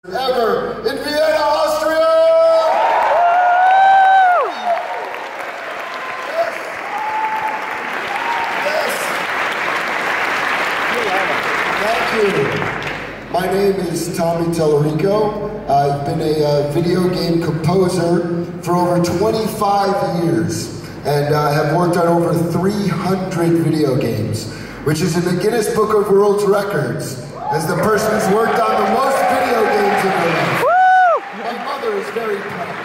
ever in Vienna, Austria! Yes. Yes. Thank you. My name is Tallarico. I've been a video game composer for over 25 years, and I have worked on over 300 video games, which is in the Guinness Book of World Records as the person who's worked on the most video games in her life. Woo! My mother is very proud.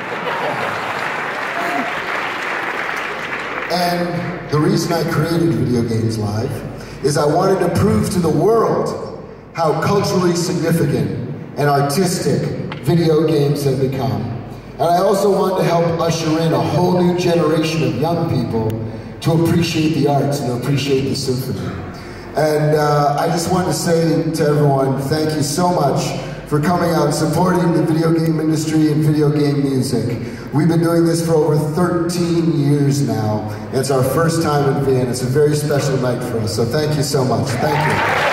And the reason I created Video Games Live is I wanted to prove to the world how culturally significant and artistic video games have become. And I also wanted to help usher in a whole new generation of young people to appreciate the arts and to appreciate the symphony. And I just want to say to everyone, thank you so much for coming out and supporting the video game industry and video game music. We've been doing this for over 13 years now. It's our first time in Vienna. It's a very special night for us, so thank you so much. Thank you.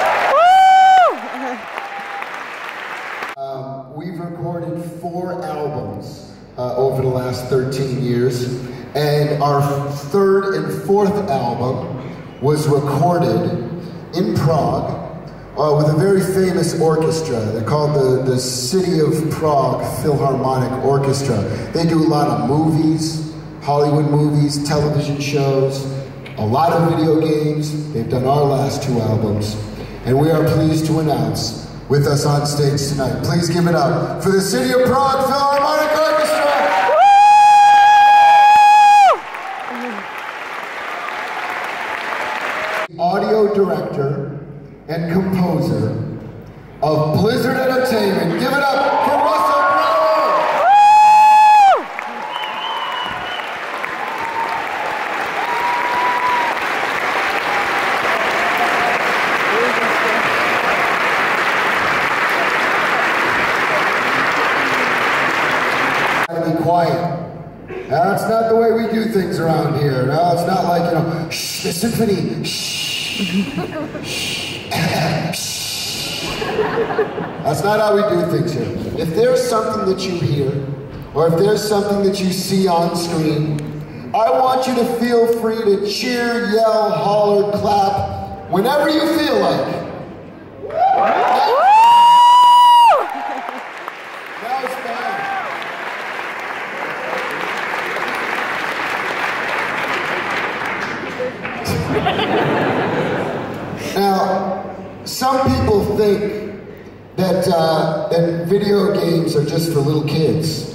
We've recorded 4 albums over the last 13 years, and our 3rd and 4th album was recorded in Prague with a very famous orchestra. They're called the City of Prague Philharmonic Orchestra. They do a lot of movies, Hollywood movies, television shows, a lot of video games. They've done our last 2 albums, and we are pleased to announce with us on stage tonight. Please give it up for the City of Prague Philharmonic Orchestra! Audio director and composer of Blizzard Entertainment. Give it up for Russel Brower! Gotta be quiet. That's not the way we do things around here. No, it's not like, you know, shh, the symphony, shh. That's not how we do things here. If there's something that you hear, or if there's something that you see on screen, I want you to feel free to cheer, yell, holler, clap, whenever you feel like it. Now it's fine. Now, some people think that, that video games are just for little kids.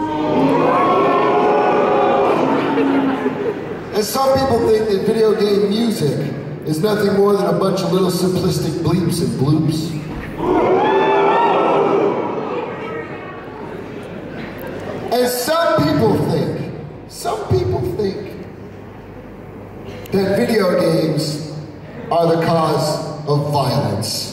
And some people think that video game music is nothing more than a bunch of little simplistic bleeps and bloops. And some people think that video games are the cause of violence.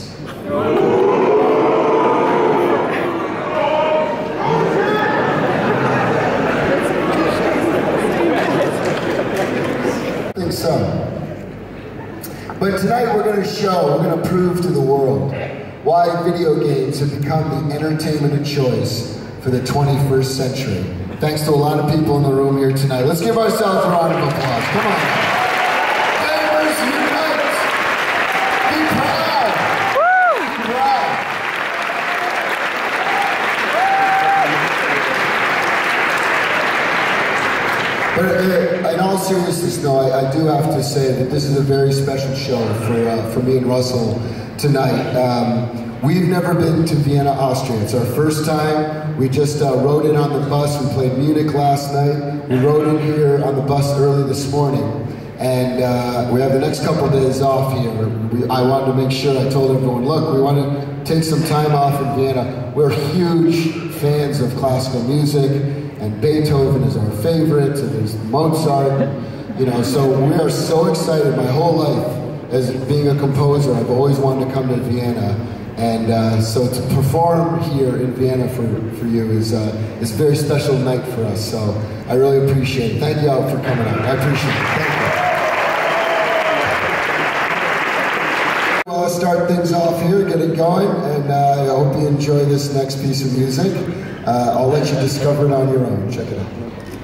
I think so. But tonight we're going to prove to the world why video games have become the entertainment of choice for the 21st century. Thanks to a lot of people in the room here tonight. Let's give ourselves a round of applause. Come on. But in all seriousness, though, I do have to say that this is a very special show for me and Russell tonight. We've never been to Vienna, Austria. It's our first time. We just rode in on the bus. We played Munich last night. We rode in here on the bus early this morning. And we have the next couple of days off here. I wanted to make sure, I told everyone, look, we want to take some time off in Vienna. We're huge fans of classical music, and Beethoven is our favorite, and there's Mozart, you know, so we are so excited. My whole life, as being a composer, I've always wanted to come to Vienna, and so to perform here in Vienna for you is a very special night for us, so I really appreciate it. Thank you all for coming out. I appreciate it. Thank you. Well, start things off here, get it going, and I hope you enjoy this next piece of music. I'll let you discover it on your own. Check it out.